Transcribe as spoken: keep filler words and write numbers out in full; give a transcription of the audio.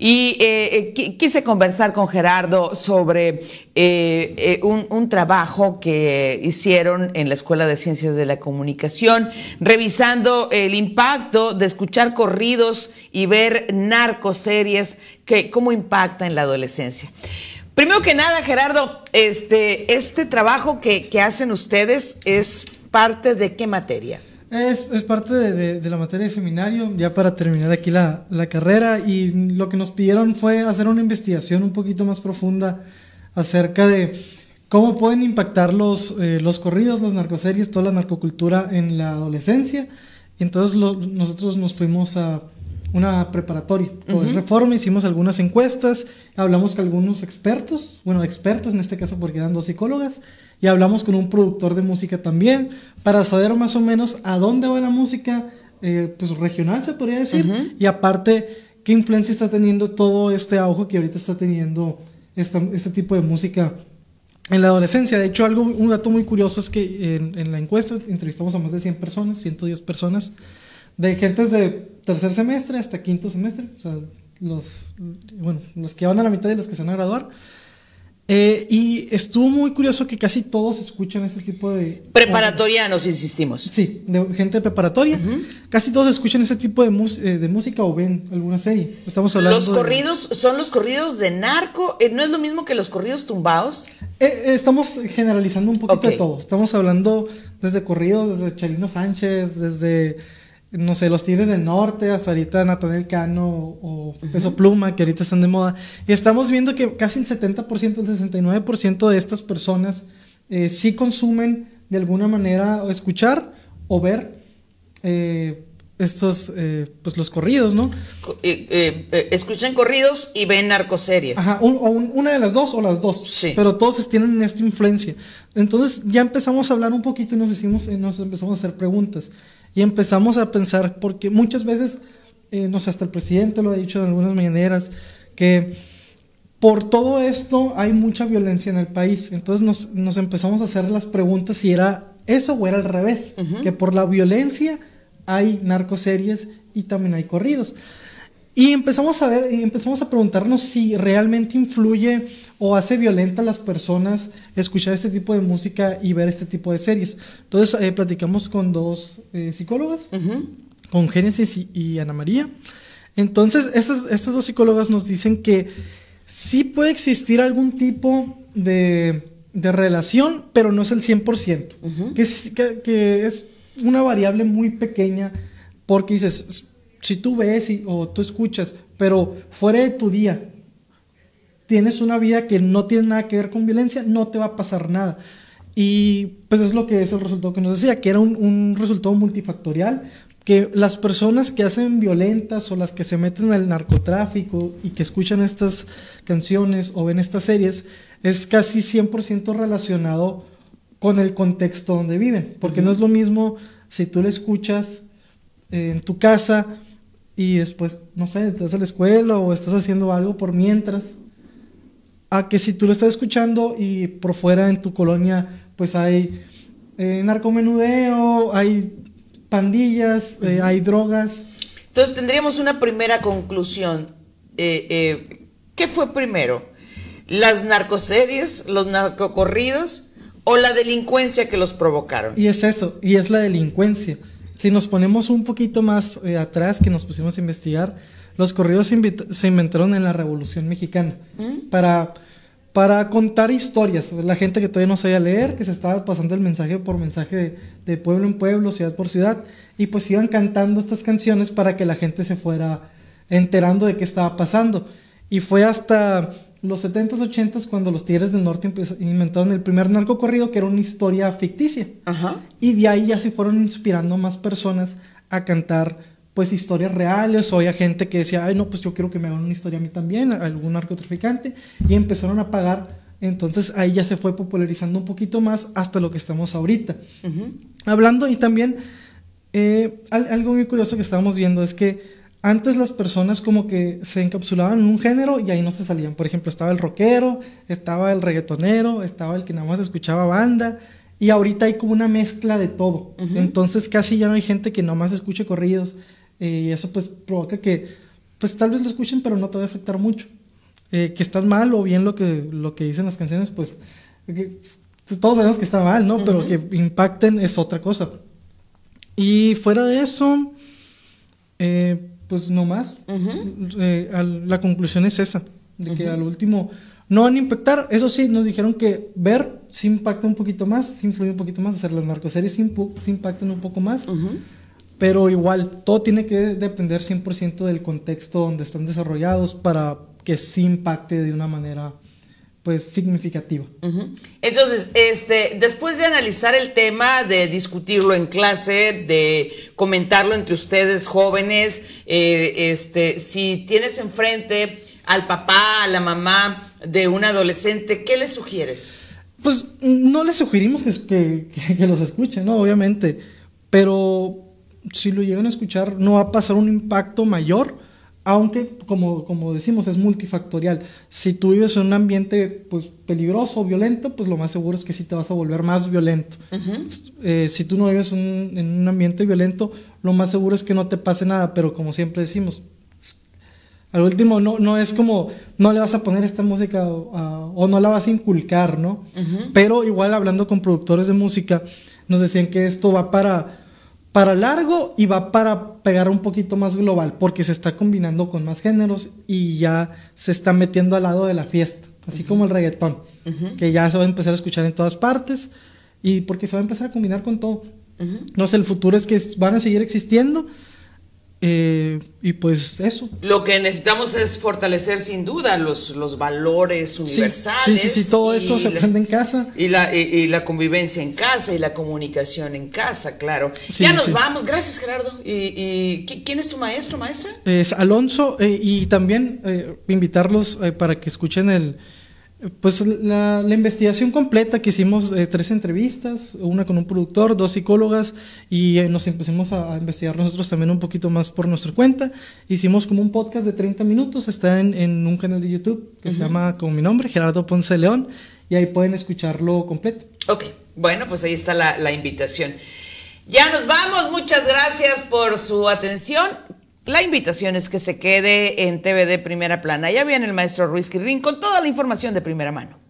Y eh, qu quise conversar con Gerardo sobre eh, eh, un, un trabajo que hicieron en la Escuela de Ciencias de la Comunicación, revisando el impacto de escuchar corridos y ver narcoseries, que cómo impacta en la adolescencia. Primero que nada, Gerardo, este, este trabajo que, que hacen ustedes es parte de ¿qué materia? Es, es parte de, de, de la materia de seminario, ya para terminar aquí la, la carrera, y lo que nos pidieron fue hacer una investigación un poquito más profunda acerca de cómo pueden impactar los, eh, los corridos, las narcoseries, toda la narcocultura en la adolescencia. Y entonces lo, nosotros nos fuimos a una preparatoria, uh-huh. Reforma, hicimos algunas encuestas, hablamos con algunos expertos, bueno, expertas en este caso porque eran dos psicólogas, y hablamos con un productor de música también, para saber más o menos a dónde va la música, eh, pues regional se podría decir, uh-huh. y aparte, qué influencia está teniendo todo este auge que ahorita está teniendo esta, este tipo de música en la adolescencia. De hecho, algo, un dato muy curioso es que en, en la encuesta entrevistamos a más de cien personas, ciento diez personas, de gentes de tercer semestre hasta quinto semestre, o sea, los, bueno, los que van a la mitad y los que se van a graduar. Eh, y estuvo muy curioso que casi todos escuchan este tipo de... Preparatorianos, insistimos. Sí, de gente de preparatoria. Uh-huh. Casi todos escuchan ese tipo de, eh, de música o ven alguna serie. Estamos hablando ¿Los corridos de... son los corridos de narco? ¿No es lo mismo que los corridos tumbados? Eh, eh, estamos generalizando un poquito okay. de todo. Estamos hablando desde corridos, desde Chalino Sánchez, desde... no sé, los Tigres del Norte, hasta ahorita Natanael Cano o uh-huh. Peso Pluma, que ahorita están de moda. Y estamos viendo que casi el setenta por ciento, el sesenta y nueve por ciento de estas personas eh, sí consumen de alguna manera o escuchar o ver eh, estos, eh, pues los corridos, ¿no? Eh, eh, eh, escuchan corridos y ven narcoseries. Ajá, un, o un, una de las dos o las dos. Sí. Pero todos tienen esta influencia. Entonces ya empezamos a hablar un poquito y nos, hicimos, nos empezamos a hacer preguntas. Y empezamos a pensar, porque muchas veces, eh, no sé, hasta el presidente lo ha dicho en algunas mañaneras, que por todo esto hay mucha violencia en el país. Entonces nos, nos empezamos a hacer las preguntas si era eso o era al revés, uh-huh. que por la violencia hay narcoseries y también hay corridos. Y empezamos a ver, y empezamos a preguntarnos si realmente influye o hace violenta a las personas escuchar este tipo de música y ver este tipo de series. Entonces eh, platicamos con dos eh, psicólogas, uh-huh. con Génesis y, y Ana María. Entonces estas, estas dos psicólogas nos dicen que sí puede existir algún tipo de, de relación, pero no es el cien por ciento. Uh-huh. que, es, que, que es una variable muy pequeña, porque dices... si tú ves y, o tú escuchas, pero fuera de tu día tienes una vida que no tiene nada que ver con violencia, no te va a pasar nada. Y pues es lo que es el resultado que nos decía, que era un, un resultado multifactorial, que las personas que hacen violentas o las que se meten en el narcotráfico y que escuchan estas canciones o ven estas series, es casi cien por ciento relacionado con el contexto donde viven, porque uh-huh. no es lo mismo si tú le escuchas eh, en tu casa y después, no sé, estás en la escuela o estás haciendo algo por mientras, a que si tú lo estás escuchando y por fuera en tu colonia pues hay eh, narcomenudeo, hay pandillas, uh-huh. eh, hay drogas. Entonces tendríamos una primera conclusión. Eh, eh, ¿Qué fue primero? ¿Las narcoseries, los narcocorridos o la delincuencia que los provocaron? Y es eso, y es la delincuencia. Si nos ponemos un poquito más eh, atrás, que nos pusimos a investigar, los corridos se, invita- se inventaron en la Revolución Mexicana ¿Mm? para, para contar historias. La gente que todavía no sabía leer, que se estaba pasando el mensaje por mensaje de, de pueblo en pueblo, ciudad por ciudad, y pues iban cantando estas canciones para que la gente se fuera enterando de qué estaba pasando. Y fue hasta los setentas, ochentas cuando los Tigres del Norte inventaron el primer narcocorrido, que era una historia ficticia. Ajá. Y de ahí ya se fueron inspirando más personas a cantar pues historias reales, o había gente que decía, ay no, pues yo quiero que me hagan una historia a mí también, algún narcotraficante, y empezaron a pagar. Entonces ahí ya se fue popularizando un poquito más hasta lo que estamos ahorita. Uh-huh. Hablando, y también eh, algo muy curioso que estábamos viendo es que antes las personas como que se encapsulaban en un género y ahí no se salían. Por ejemplo, estaba el rockero, estaba el reggaetonero, estaba el que nada más escuchaba banda, y ahorita hay como una mezcla de todo. Uh-huh. Entonces casi ya no hay gente que nada más escuche corridos, eh, y eso pues provoca que pues tal vez lo escuchen, pero no te va a afectar mucho. Eh, que están mal o bien lo que, lo que dicen las canciones, pues, que, pues todos sabemos que está mal, ¿no? Uh-huh. Pero que impacten es otra cosa. Y fuera de eso, eh, pues no más. Uh-huh. eh, al, la conclusión es esa, de que uh-huh. al último no van a impactar. Eso sí, nos dijeron que ver sí impacta un poquito más, sí influye un poquito más, hacer las narcoseries sí, impu- sí impactan un poco más, uh-huh. pero igual, todo tiene que depender cien por ciento del contexto donde están desarrollados para que sí impacte de una manera pues significativa. Uh-huh. Entonces, este, después de analizar el tema, de discutirlo en clase, de comentarlo entre ustedes jóvenes, eh, este, si tienes enfrente al papá, a la mamá de un adolescente, ¿qué les sugieres? Pues no les sugerimos que, que, que, que los escuchen, ¿no? Obviamente, pero si lo llegan a escuchar no va a pasar un impacto mayor. Aunque, como, como decimos, es multifactorial. Si tú vives en un ambiente pues, peligroso o violento, pues lo más seguro es que sí te vas a volver más violento. Uh-huh. Eh, si tú no vives un, en un ambiente violento, lo más seguro es que no te pase nada. Pero como siempre decimos, al último no, no es como, no le vas a poner esta música o, a, o no la vas a inculcar, ¿no? Uh-huh. Pero igual hablando con productores de música, nos decían que esto va para... para largo y va para pegar un poquito más global, porque se está combinando con más géneros y ya se está metiendo al lado de la fiesta, así uh-huh. como el reggaetón, uh-huh. que ya se va a empezar a escuchar en todas partes y porque se va a empezar a combinar con todo. Uh-huh. No sé, el futuro es que van a seguir existiendo. Eh, y pues eso. Lo que necesitamos es fortalecer sin duda los, los valores universales. Sí, sí, sí, sí todo eso se la, aprende en casa. Y la, y, y la convivencia en casa y la comunicación en casa, claro. Sí, ya nos sí. vamos, gracias Gerardo. ¿Y, y quién es tu maestro, maestra? Es Alonso, eh, y también eh, invitarlos eh, para que escuchen el... Pues la, la investigación completa que hicimos, eh, tres entrevistas, una con un productor, dos psicólogas, y eh, nos empezamos a, a investigar nosotros también un poquito más por nuestra cuenta. Hicimos como un podcast de treinta minutos, está en, en un canal de YouTube que uh-huh. se llama con mi nombre, Gerardo Ponce León, y ahí pueden escucharlo completo. Ok, bueno, pues ahí está la, la invitación. Ya nos vamos, muchas gracias por su atención. La invitación es que se quede en T V D Primera Plana. Ya viene el maestro Ruiz Quirrín con toda la información de primera mano.